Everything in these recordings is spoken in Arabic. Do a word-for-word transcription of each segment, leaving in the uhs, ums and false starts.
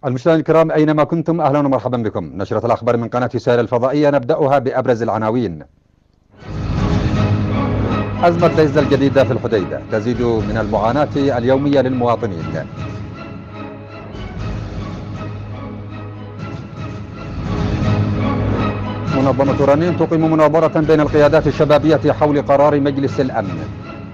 المشاهدين الكرام أينما كنتم أهلا ومرحبا بكم. نشرة الأخبار من قناة سهيل الفضائية نبدأها بأبرز العناوين. أزمة ديزل الجديدة في الحديدة تزيد من المعاناة اليومية للمواطنين. منظمة رنين تقيم مناظرة بين القيادات الشبابية حول قرار مجلس الأمن.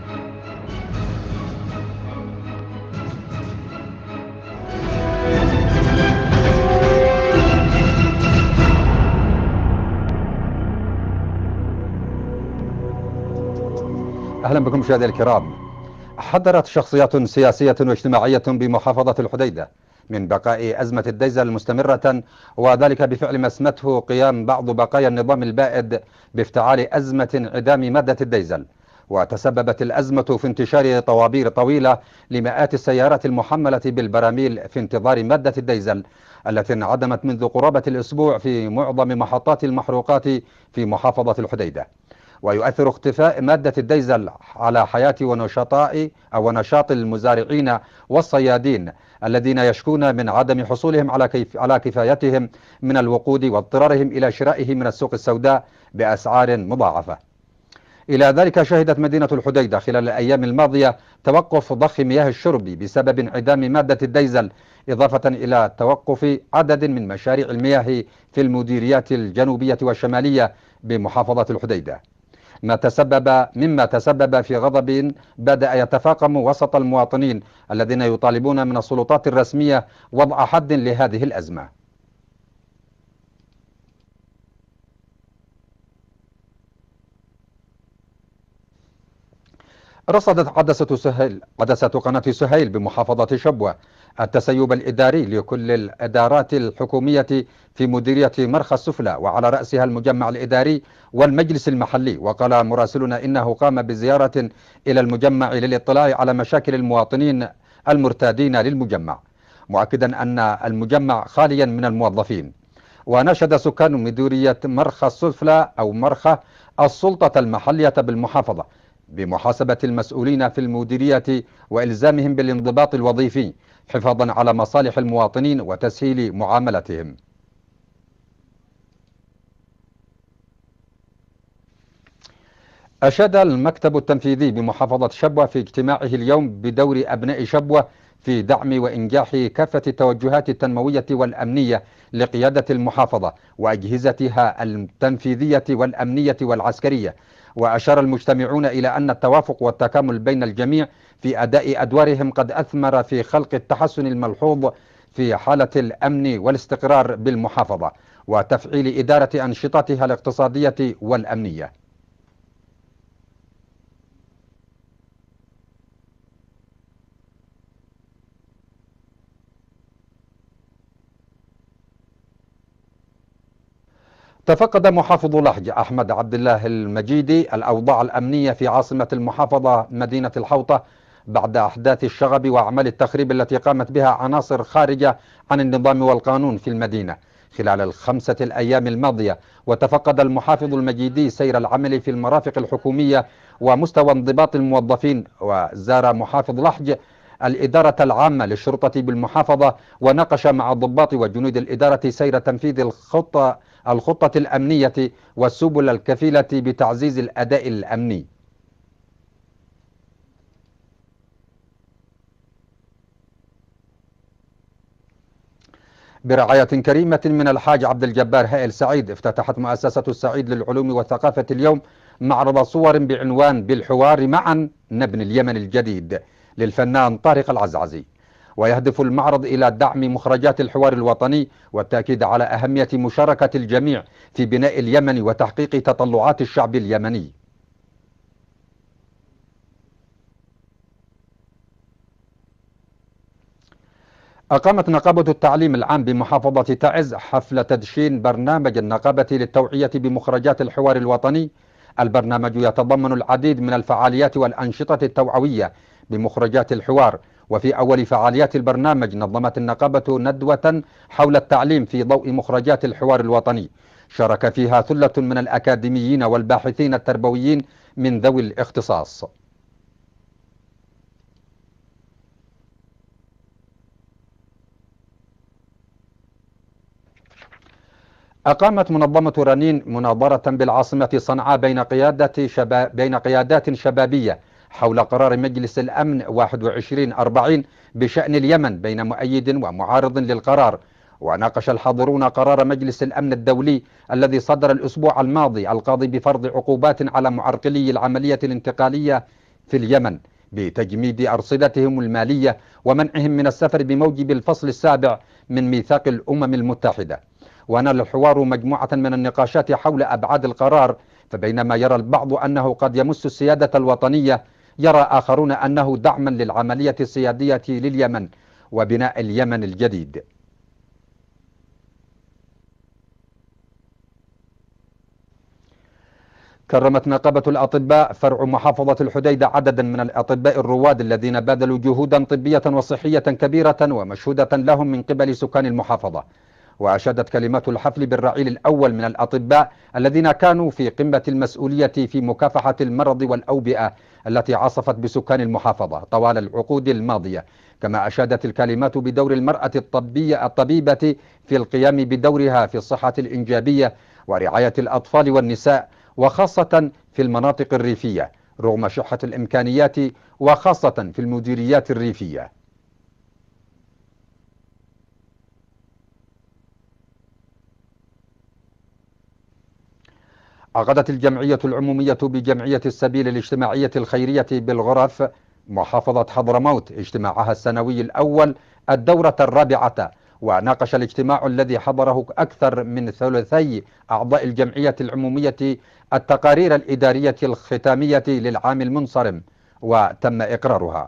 أهلا بكم مشاهدينا الكرام. حذرت شخصيات سياسية واجتماعية بمحافظة الحديدة من بقاء أزمة الديزل مستمرة، وذلك بفعل ما اسمته قيام بعض بقايا النظام البائد بافتعال أزمة انعدام مادة الديزل. وتسببت الأزمة في انتشار طوابير طويلة لمئات السيارات المحملة بالبراميل في انتظار مادة الديزل التي انعدمت منذ قرابة الأسبوع في معظم محطات المحروقات في محافظة الحديدة. ويؤثر اختفاء مادة الديزل على حياة ونشاطاء أو نشاط المزارعين والصيادين الذين يشكون من عدم حصولهم على كيف على كفايتهم من الوقود واضطرارهم إلى شرائه من السوق السوداء بأسعار مضاعفة. إلى ذلك شهدت مدينة الحديدة خلال الأيام الماضية توقف ضخ مياه الشرب بسبب انعدام مادة الديزل، إضافة إلى توقف عدد من مشاريع المياه في المديريات الجنوبية والشمالية بمحافظة الحديدة، ما تسبب مما تسبب في غضب بدأ يتفاقم وسط المواطنين الذين يطالبون من السلطات الرسمية وضع حد لهذه الأزمة. رصدت عدسة سهيل عدسة قناة سهيل بمحافظة شبوة التسيب الإداري لكل الإدارات الحكومية في مديرية مرخى السفلى، وعلى رأسها المجمع الإداري والمجلس المحلي. وقال مراسلنا إنه قام بزيارة إلى المجمع للاطلاع على مشاكل المواطنين المرتادين للمجمع، مؤكدا أن المجمع خاليا من الموظفين. وناشد سكان مديرية مرخى السفلى أو مرخى السلطة المحلية بالمحافظة بمحاسبة المسؤولين في المديرية وإلزامهم بالانضباط الوظيفي حفاظا على مصالح المواطنين وتسهيل معاملتهم. أشاد المكتب التنفيذي بمحافظة شبوة في اجتماعه اليوم بدور أبناء شبوة في دعم وإنجاح كافة التوجهات التنموية والأمنية لقيادة المحافظة وأجهزتها التنفيذية والأمنية والعسكرية. وأشار المجتمعون إلى أن التوافق والتكامل بين الجميع في أداء أدوارهم قد أثمر في خلق التحسن الملحوظ في حالة الأمن والاستقرار بالمحافظة وتفعيل إدارة أنشطتها الاقتصادية والأمنية. تفقد محافظ لحج أحمد عبد الله المجيدي الأوضاع الأمنية في عاصمة المحافظة مدينة الحوطة بعد أحداث الشغب وأعمال التخريب التي قامت بها عناصر خارجة عن النظام والقانون في المدينة خلال الخمسة الأيام الماضية. وتفقد المحافظ المجيدي سير العمل في المرافق الحكومية ومستوى انضباط الموظفين. وزار محافظ لحج الإدارة العامة للشرطة بالمحافظة وناقش مع ضباط وجنود الإدارة سير تنفيذ الخطة الخطة الأمنية والسبل الكفيلة بتعزيز الأداء الأمني. برعاية كريمة من الحاج عبد الجبار هائل سعيد، افتتحت مؤسسة السعيد للعلوم والثقافة اليوم معرض صور بعنوان بالحوار معا نبني اليمن الجديد للفنان طارق العزعزي. ويهدف المعرض إلى دعم مخرجات الحوار الوطني والتأكيد على أهمية مشاركة الجميع في بناء اليمن وتحقيق تطلعات الشعب اليمني. أقامت نقابة التعليم العام بمحافظة تعز حفل تدشين برنامج النقابة للتوعية بمخرجات الحوار الوطني. البرنامج يتضمن العديد من الفعاليات والأنشطة التوعوية بمخرجات الحوار. وفي أول فعاليات البرنامج نظمت النقابة ندوة حول التعليم في ضوء مخرجات الحوار الوطني، شارك فيها ثلة من الأكاديميين والباحثين التربويين من ذوي الاختصاص. أقامت منظمة رنين مناظرة بالعاصمة صنعاء بين قيادة شباب بين قيادات شبابية حول قرار مجلس الأمن واحد وعشرين أربعين بشأن اليمن بين مؤيد ومعارض للقرار. وناقش الحاضرون قرار مجلس الأمن الدولي الذي صدر الأسبوع الماضي القاضي بفرض عقوبات على معرقلي العملية الانتقالية في اليمن بتجميد أرصدتهم المالية ومنعهم من السفر بموجب الفصل السابع من ميثاق الأمم المتحدة. ونال الحوار مجموعة من النقاشات حول أبعاد القرار، فبينما يرى البعض أنه قد يمس السيادة الوطنية، يرى آخرون أنه دعما للعملية السيادية لليمن وبناء اليمن الجديد. كرمت نقابة الأطباء فرع محافظة الحديدة عددا من الأطباء الرواد الذين بذلوا جهودا طبية وصحية كبيرة ومشهودة لهم من قبل سكان المحافظة. وأشادت كلمات الحفل بالرعيل الأول من الأطباء الذين كانوا في قمة المسؤولية في مكافحة المرض والأوبئة التي عصفت بسكان المحافظة طوال العقود الماضية. كما أشادت الكلمات بدور المرأة الطبية الطبيبة في القيام بدورها في الصحة الإنجابية ورعاية الأطفال والنساء، وخاصة في المناطق الريفية رغم شحة الإمكانيات، وخاصة في المديريات الريفية. عقدت الجمعية العمومية بجمعية السبيل الاجتماعية الخيرية بالغرف محافظة حضرموت اجتماعها السنوي الأول الدورة الرابعة. وناقش الاجتماع الذي حضره أكثر من ثلثي أعضاء الجمعية العمومية التقارير الإدارية الختامية للعام المنصرم وتم إقرارها.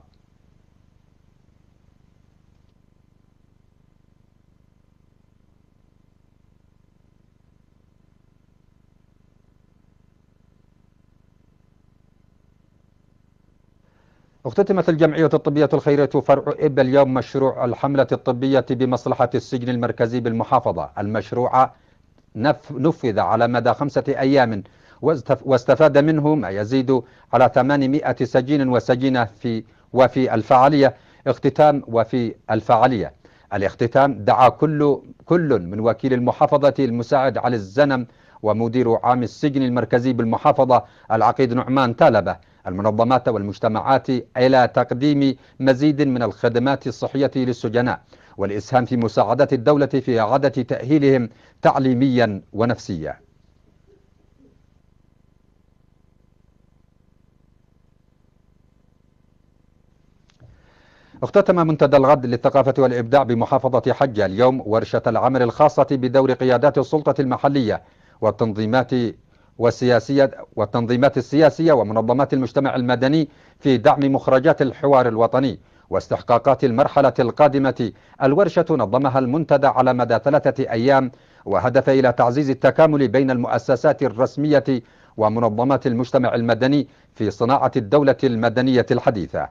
اختتمت الجمعية الطبية الخيرية فرع إب اليوم مشروع الحملة الطبية بمصلحة السجن المركزي بالمحافظة. المشروع نفذ على مدى خمسة أيام واستفاد منه ما يزيد على ثمانمائة سجين وسجينة في وفي الفعالية اختتام وفي الفعالية الاختتام دعا كل كل من وكيل المحافظة المساعد علي الزنم ومدير عام السجن المركزي بالمحافظة العقيد نعمان تالبة المنظمات والمجتمعات إلى تقديم مزيد من الخدمات الصحية للسجناء والإسهام في مساعدة الدولة في إعادة تأهيلهم تعليميا ونفسيا. اختتم منتدى الغد للثقافة والإبداع بمحافظة حجة اليوم ورشة العمل الخاصة بدور قيادات السلطة المحلية والتنظيمات والسياسية والتنظيمات السياسية ومنظمات المجتمع المدني في دعم مخرجات الحوار الوطني واستحقاقات المرحلة القادمة. الورشة نظمها المنتدى على مدى ثلاثة أيام وهدف إلى تعزيز التكامل بين المؤسسات الرسمية ومنظمات المجتمع المدني في صناعة الدولة المدنية الحديثة.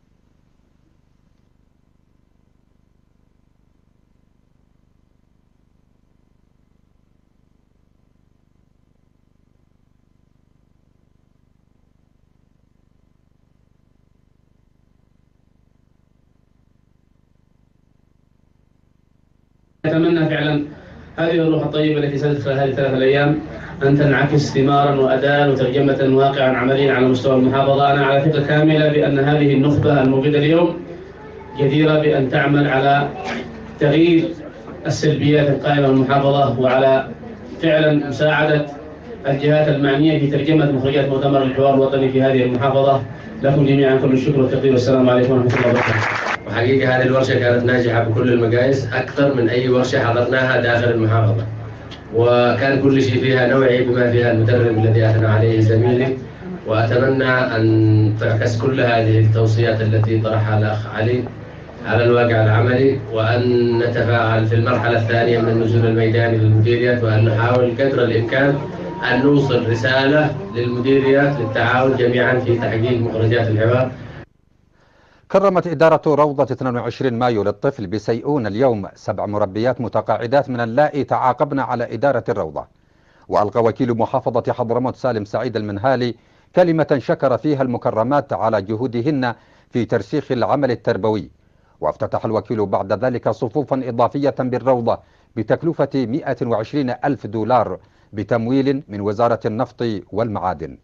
أتمنى فعلا هذه الروح الطيبة التي سدت خلال هذه الثلاث الأيام أن تنعكس ثمارا وأداء وترجمة واقعا عمليا على مستوى المحافظة. أنا على ثقة كاملة بأن هذه النخبة الموجودة اليوم جديرة بأن تعمل على تغيير السلبيات القائمة بالمحافظة وعلى فعلا مساعدة الجهات المعنية في ترجمة مخرجات مؤتمر الحوار الوطني في هذه المحافظة. لكم جميعا كل الشكر والتقدير والسلام عليكم ورحمة الله وبركاته. وحقيقة هذه الورشة كانت ناجحة بكل المقاييس أكثر من أي ورشة حضرناها داخل المحافظة، وكان كل شيء فيها نوعي بما فيها المدرب الذي أثنى عليه زميلي. وأتمنى أن تعكس كل هذه التوصيات التي طرحها الأخ علي على الواقع العملي، وأن نتفاعل في المرحلة الثانية من النزول الميداني للمديريات، وأن نحاول قدر الإمكان أن نوصل رسالة للمديريات للتعاون جميعا في تحقيق مخرجات الحوار. كرمت إدارة روضة اثنين وعشرين مايو للطفل بسيئون اليوم سبع مربيات متقاعدات من اللائي تعاقبن على إدارة الروضة. وألقى وكيل محافظة حضرموت سالم سعيد المنهالي كلمة شكر فيها المكرمات على جهودهن في ترسيخ العمل التربوي. وافتتح الوكيل بعد ذلك صفوفا إضافية بالروضة بتكلفة مئة وعشرين ألف دولار بتمويل من وزارة النفط والمعادن.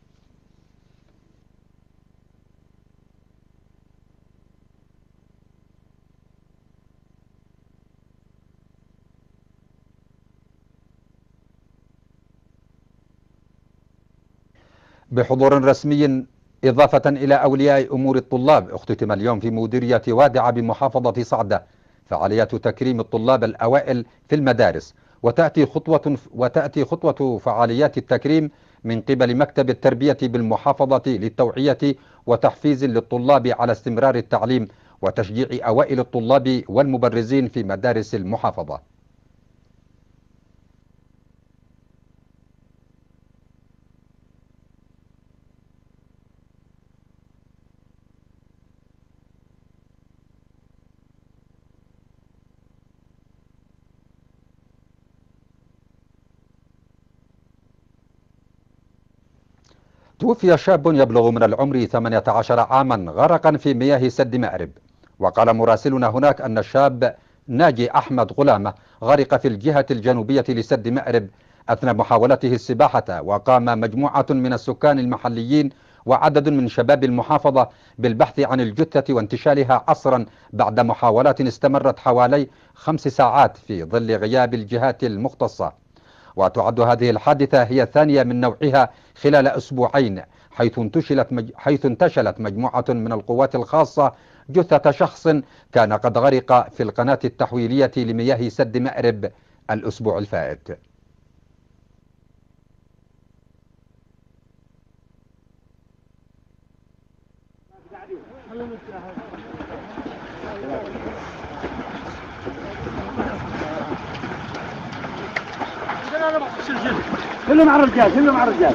بحضور رسمي إضافة إلى أولياء أمور الطلاب، اختتم اليوم في مديرية وادعة بمحافظة صعدة فعاليات تكريم الطلاب الأوائل في المدارس، وتأتي خطوة وتأتي خطوة فعاليات التكريم من قبل مكتب التربية بالمحافظة للتوعية وتحفيز للطلاب على استمرار التعليم وتشجيع أوائل الطلاب والمبرزين في مدارس المحافظة. توفي شاب يبلغ من العمر ثمانية عشر عاما غرقا في مياه سد مأرب، وقال مراسلنا هناك أن الشاب ناجي أحمد غلامة غرق في الجهة الجنوبية لسد مأرب أثناء محاولته السباحة، وقام مجموعة من السكان المحليين وعدد من شباب المحافظة بالبحث عن الجثة وانتشالها عصرا بعد محاولات استمرت حوالي خمس ساعات في ظل غياب الجهات المختصة. وتعد هذه الحادثة هي الثانية من نوعها خلال أسبوعين، حيث انتشلت مج... حيث انتشلت مجموعة من القوات الخاصة جثة شخص كان قد غرق في القناة التحويلية لمياه سد مأرب الأسبوع الفائت. كله مع الرجال كله مع الرجال.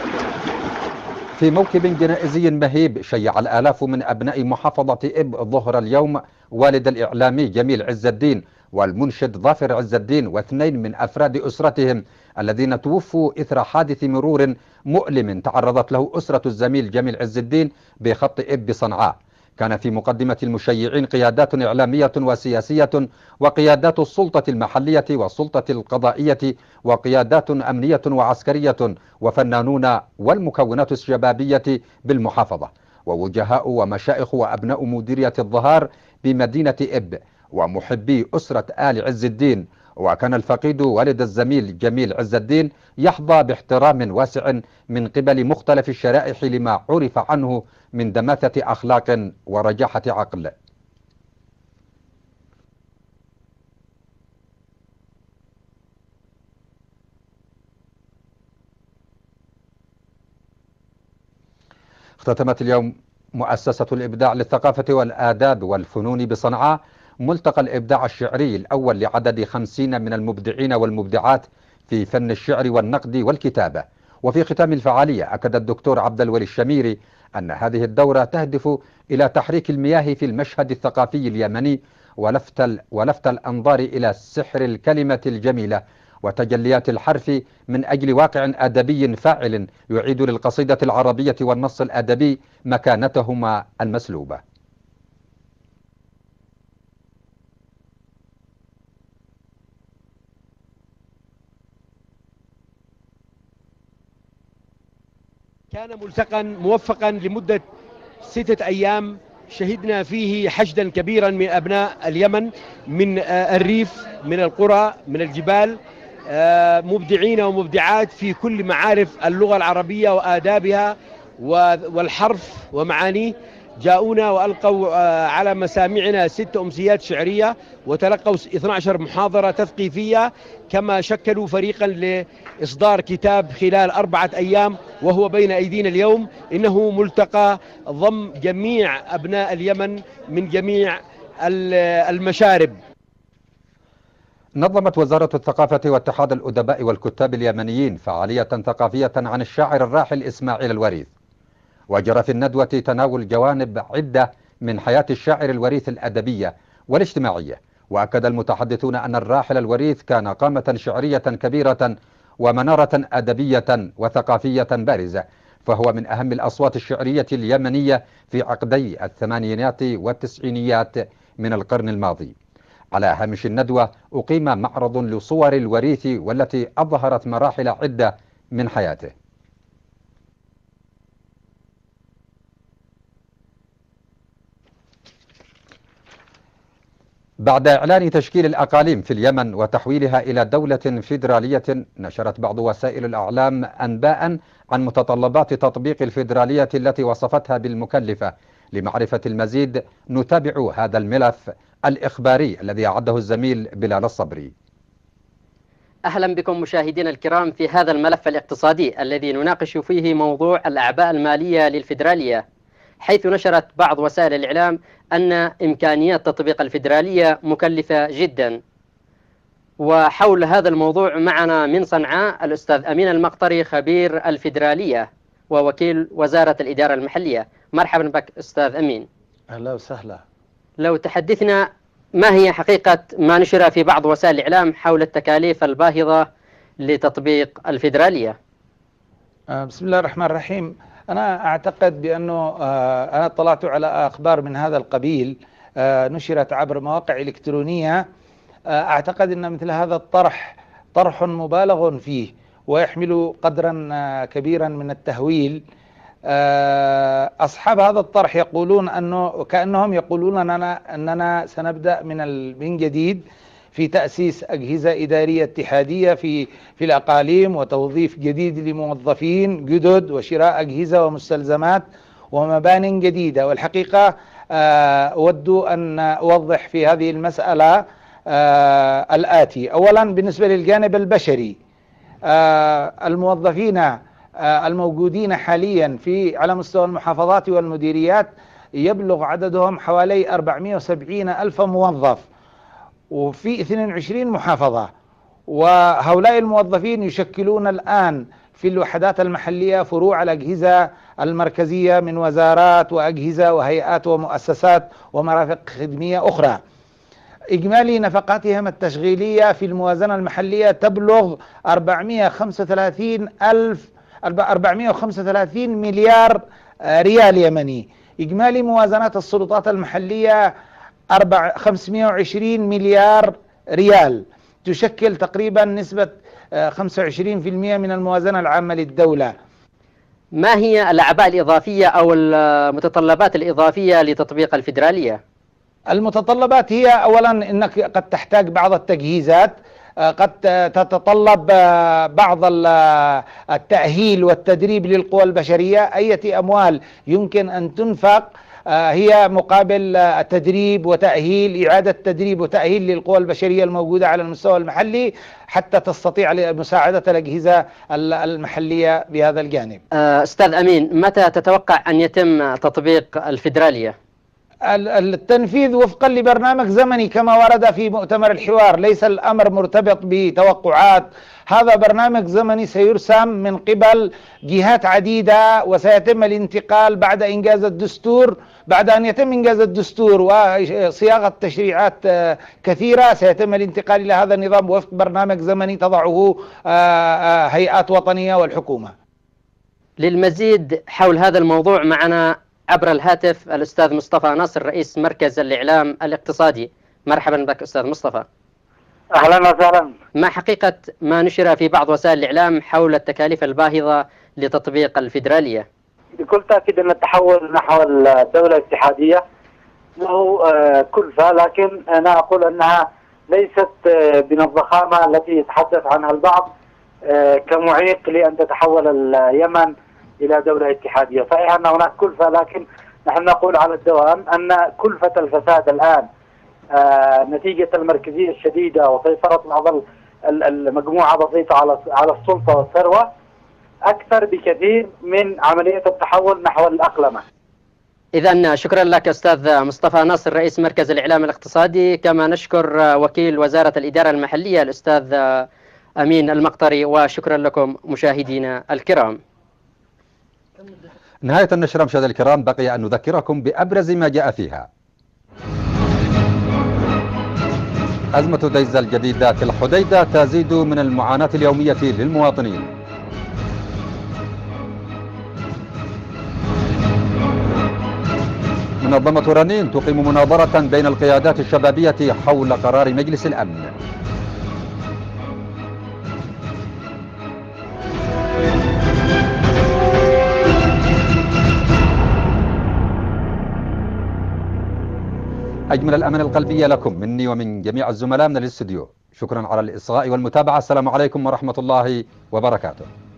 في موكب جنائزي مهيب شيع الآلاف من أبناء محافظة إب ظهر اليوم والد الإعلامي جميل عز الدين والمنشد ظافر عز الدين واثنين من أفراد أسرتهم الذين توفوا إثر حادث مرور مؤلم تعرضت له أسرة الزميل جميل عز الدين بخط إب بصنعاء. كان في مقدمة المشيعين قيادات إعلامية وسياسية وقيادات السلطة المحلية والسلطة القضائية وقيادات أمنية وعسكرية وفنانون والمكونات الشبابية بالمحافظة ووجهاء ومشائخ وأبناء مديرية الظهار بمدينة إب ومحبي أسرة آل عز الدين. وكان الفقيد والد الزميل جميل عز الدين يحظى باحترام واسع من قبل مختلف الشرائح لما عرف عنه من دماثة أخلاق ورجاحة عقل. اختتمت اليوم مؤسسة الإبداع للثقافة والآداب والفنون بصنعاء ملتقى الإبداع الشعري الأول لعدد خمسين من المبدعين والمبدعات في فن الشعر والنقد والكتابة. وفي ختام الفعالية أكد الدكتور عبد الولي الشميري أن هذه الدورة تهدف إلى تحريك المياه في المشهد الثقافي اليمني ولفت, ولفت الأنظار إلى سحر الكلمة الجميلة وتجليات الحرف من أجل واقع أدبي فاعل يعيد للقصيدة العربية والنص الأدبي مكانتهما المسلوبة. كان ملتقى موفقا لمدة ستة أيام شهدنا فيه حشدا كبيرا من أبناء اليمن من الريف من القرى من الجبال، مبدعين ومبدعات في كل معارف اللغة العربية وآدابها والحرف ومعانيه. جاءونا وألقوا على مسامعنا ست أمسيات شعرية وتلقوا اثنتي عشرة محاضرة تثقيفية، كما شكلوا فريقا لإصدار كتاب خلال أربعة أيام وهو بين أيدينا اليوم. إنه ملتقى ضم جميع أبناء اليمن من جميع المشارب. نظمت وزارة الثقافة واتحاد الأدباء والكتاب اليمنيين فعالية ثقافية عن الشاعر الراحل إسماعيل الوريث، وجرى في الندوة تناول جوانب عدة من حياة الشاعر الوريث الأدبية والاجتماعية. وأكد المتحدثون أن الراحل الوريث كان قامة شعرية كبيرة ومنارة أدبية وثقافية بارزة، فهو من أهم الأصوات الشعرية اليمنية في عقدي الثمانينات والتسعينيات من القرن الماضي. على هامش الندوة أقيم معرض لصور الوريث والتي أظهرت مراحل عدة من حياته. بعد إعلان تشكيل الأقاليم في اليمن وتحويلها إلى دولة فيدرالية، نشرت بعض وسائل الإعلام أنباء عن متطلبات تطبيق الفيدرالية التي وصفتها بالمكلفة. لمعرفة المزيد نتابع هذا الملف الإخباري الذي أعده الزميل بلال الصبري. أهلا بكم مشاهدينا الكرام في هذا الملف الاقتصادي الذي نناقش فيه موضوع الأعباء المالية للفيدرالية، حيث نشرت بعض وسائل الإعلام أن إمكانيات تطبيق الفيدرالية مكلفة جدا. وحول هذا الموضوع معنا من صنعاء الأستاذ أمين المقطري خبير الفيدرالية ووكيل وزارة الإدارة المحلية. مرحبا بك أستاذ أمين. أهلا وسهلا. لو تحدثنا ما هي حقيقة ما نشر في بعض وسائل الإعلام حول التكاليف الباهظة لتطبيق الفيدرالية؟ بسم الله الرحمن الرحيم. أنا أعتقد بأنه أنا اطلعت على أخبار من هذا القبيل نشرت عبر مواقع إلكترونية. أعتقد أن مثل هذا الطرح طرح مبالغ فيه ويحمل قدرا كبيرا من التهويل. أصحاب هذا الطرح يقولون أنه كأنهم يقولون أننا, أننا سنبدأ من من جديد في تأسيس أجهزة إدارية اتحادية في في الأقاليم وتوظيف جديد لموظفين جدد وشراء أجهزة ومستلزمات ومبان جديدة. والحقيقة أود أن أوضح في هذه المسألة الآتي. أولا بالنسبة للجانب البشري، الموظفين الموجودين حاليا في على مستوى المحافظات والمديريات يبلغ عددهم حوالي أربعمئة وسبعين ألف موظف وفي اثنين وعشرين محافظة، وهؤلاء الموظفين يشكلون الآن في الوحدات المحلية فروع الأجهزة المركزية من وزارات وأجهزة وهيئات ومؤسسات ومرافق خدمية أخرى. إجمالي نفقاتهم التشغيلية في الموازنة المحلية تبلغ أربعمئة وخمسة وثلاثين ألف أربعمئة وخمسة وثلاثين مليار ريال يمني. إجمالي موازنات السلطات المحلية خمسمئة وعشرين مليار ريال، تشكل تقريبا نسبة خمسة وعشرين بالمئة من الموازنة العامة للدولة. ما هي الأعباء الإضافية أو المتطلبات الإضافية لتطبيق الفيدرالية؟ المتطلبات هي أولا أنك قد تحتاج بعض التجهيزات، قد تتطلب بعض التأهيل والتدريب للقوى البشرية. أي أموال يمكن أن تنفق هي مقابل تدريب وتأهيل، إعادة تدريب وتأهيل للقوى البشرية الموجودة على المستوى المحلي حتى تستطيع مساعدة الأجهزة المحلية بهذا الجانب. أستاذ أمين، متى تتوقع أن يتم تطبيق الفيدرالية؟ التنفيذ وفقا لبرنامج زمني كما ورد في مؤتمر الحوار، ليس الأمر مرتبط بتوقعات. هذا برنامج زمني سيرسم من قبل جهات عديدة وسيتم الانتقال بعد إنجاز الدستور. بعد أن يتم إنجاز الدستور وصياغة تشريعات كثيرة سيتم الانتقال إلى هذا النظام وفق برنامج زمني تضعه هيئات وطنية والحكومة. للمزيد حول هذا الموضوع معنا عبر الهاتف الأستاذ مصطفى ناصر رئيس مركز الإعلام الاقتصادي. مرحبا بك أستاذ مصطفى. أهلا وسهلا. ما حقيقة ما نشر في بعض وسائل الإعلام حول التكاليف الباهظة لتطبيق الفيدرالية؟ بكل تأكيد أن التحول نحو الدولة الاتحادية له كلفة، لكن أنا أقول أنها ليست من الضخامة التي يتحدث عنها البعض كمعيق لأن تتحول اليمن إلى دولة اتحادية. صحيح أن هناك كلفة، لكن نحن نقول على الدوام أن كلفة الفساد الآن آه نتيجة المركزية الشديدة وسيطرة بعض المجموعة بسيطة على على السلطة والثروة أكثر بكثير من عملية التحول نحو الأقلمة. إذن شكرا لك أستاذ مصطفى ناصر رئيس مركز الإعلام الاقتصادي، كما نشكر وكيل وزارة الإدارة المحلية الأستاذ أمين المقطري، وشكرا لكم مشاهدينا الكرام. نهاية النشرة مشاهدينا الكرام، بقي أن نذكركم بأبرز ما جاء فيها. أزمة ديزل الجديدة في الحديدة تزيد من المعاناة اليومية للمواطنين. منظمة رنين تقيم مناظرة بين القيادات الشبابية حول قرار مجلس الأمن. أجمل الأمل القلبية لكم مني ومن جميع الزملاء من الاستوديو. شكرا على الإصغاء والمتابعة. السلام عليكم ورحمة الله وبركاته.